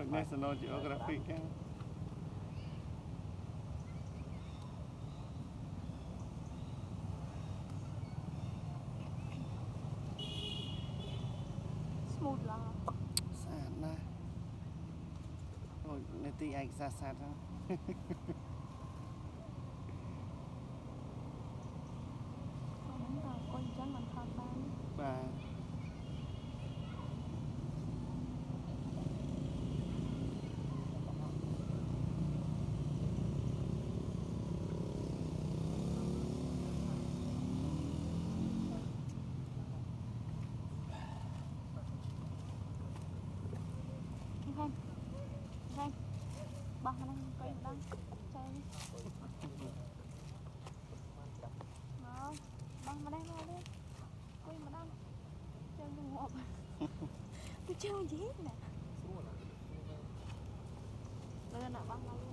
National Geographic á. Smooth là Sạch nè. Rồi, nơi tí ảnh xa sạch không? đúng rồi, coi chẳng mình thật bán. Và Khanh, Khanh, bật mà đang coi đang chơi đi. Đó, bật mà đang ngồi đi. Coi mà đang chơi như ngộp. Tôi chơi gì hết nè. Lên nào bật mà luôn.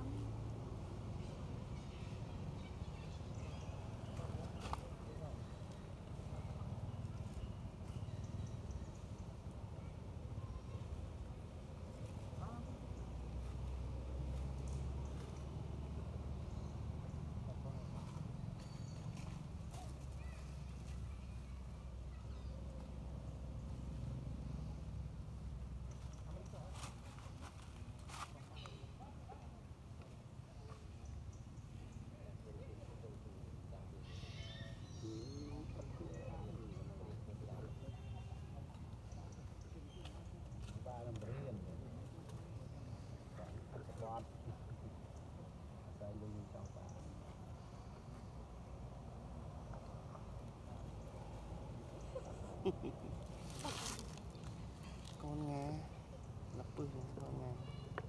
con nghe lập bự con nghe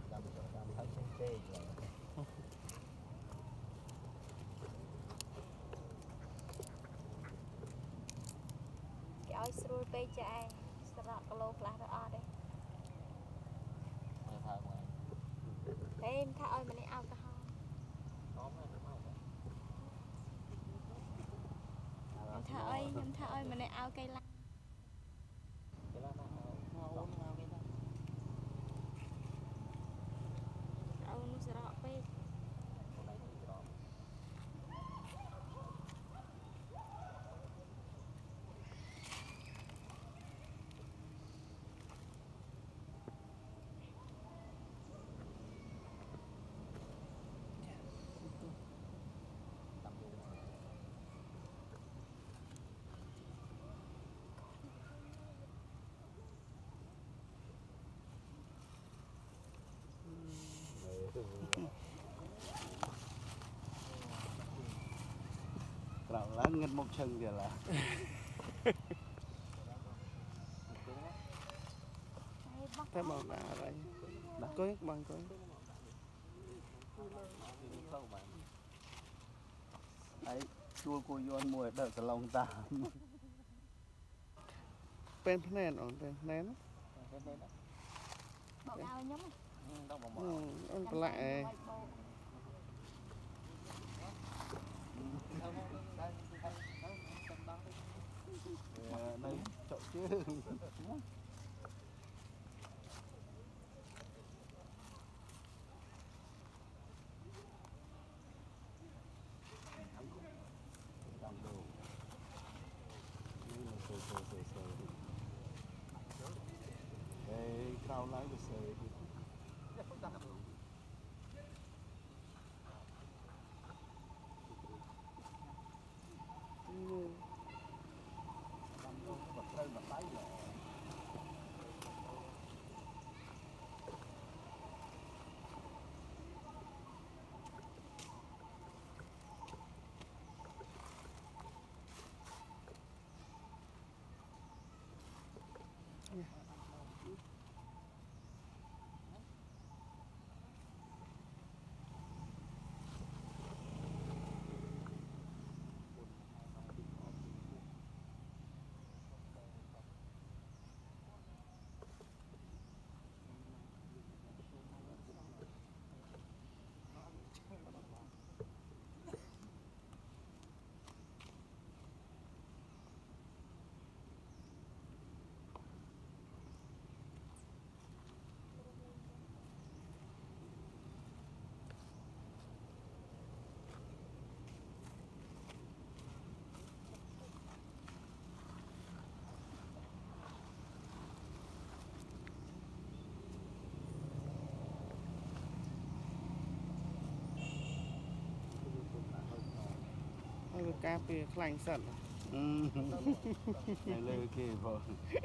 cái ơi sôi pe chạy sạ lô lá đó ở đây em tha ơi mình đi ao ta không em tha ơi mình đi ao cây lá ao nó sẽ rõ pe Rồi lá ngân một chân kìa là thế mà là đây đã có hết bằng coi ấy chua cô yon mùi đợi cả lòng ta pen nén on pen nén bọc ao nhúng ăn lại đây chậu chứ đây cao lái của sợi Cá bia khanh sẵn. Này lơ kì vợ.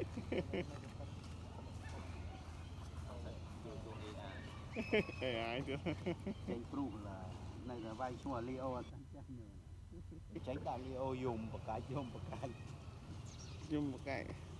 AI chứ. Chánh trụ là này là vai chùa Leo tránh đàn Leo dùng một cái Dùng một cái